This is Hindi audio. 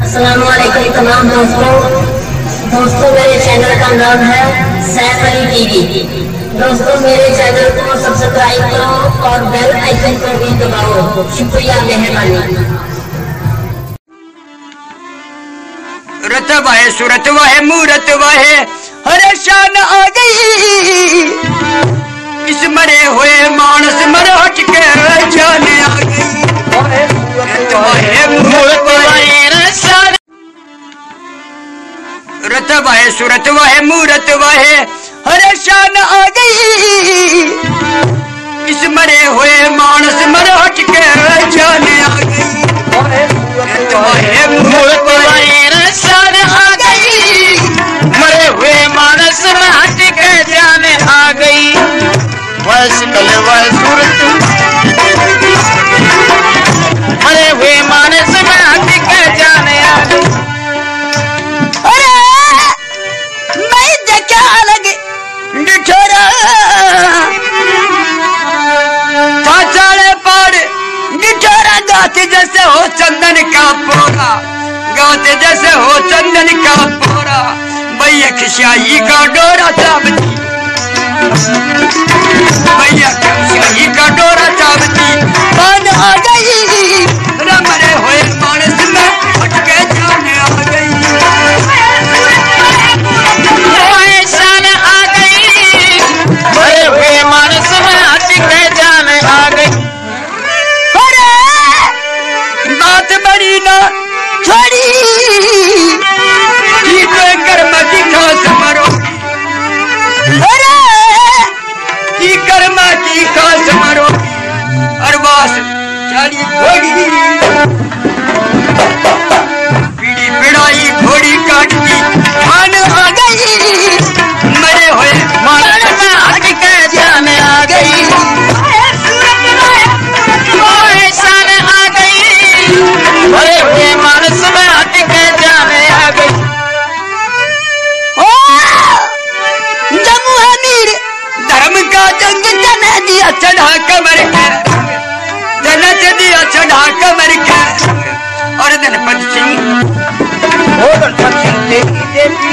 अस्सलामुअलैकुम तमाम दोस्तों मेरे चैनल का नाम है सैफ अली टीवी। दोस्तों मेरे चैनल को सब्सक्राइब करो और बेल आइकन को भी दबाओ। शुक्रिया, मेहरबानी। सूरत वाहे सूरत वाहे मूरत वाहे हरे शान आ गई। इस मरे हुए मानस मर हट के जान आ गई। सूरत वाहे मूरत वाहे सूरत वाहे मूरत वाहे हरे शान आ गई। इस मरे हुए मानस मर हट के जान आ गई। सूरत वाहे मूरत वाहे शान आ गई। मरे हुए मानस में हट के जान आ गई। वह कल वह सूरत मरे हुए मानस में हट के जान आ गई। गाते जैसे हो चंदन का पोरा, गाते जैसे हो चंदन का पोरा। भैया खिसियाई का डोरा चाबती, भैया खिसियाई का डोरा चाबती। बान आ गई मरे हुए मानस में हट के जान आ गई। शान आ गई, मरे हुए मानस में हट के जान आ गई। बात बड़ी ना छोड़ी की कोई कर्म की खास मरो। अरे की कर्म की खास मरो। अरबास चाली घोड़ी पीड़ी पिड़ाई घोड़ी काट दी। मान आ गई मरे हुए मानस में हट के जान आ गई। मरे हुए मानस में हट के जाने आ गई। जम्मू अमीर धर्म का जंग जना दिया चढ़ा कमर के, जन्नत दिया चढ़ा कमर के। और धनपत सिंह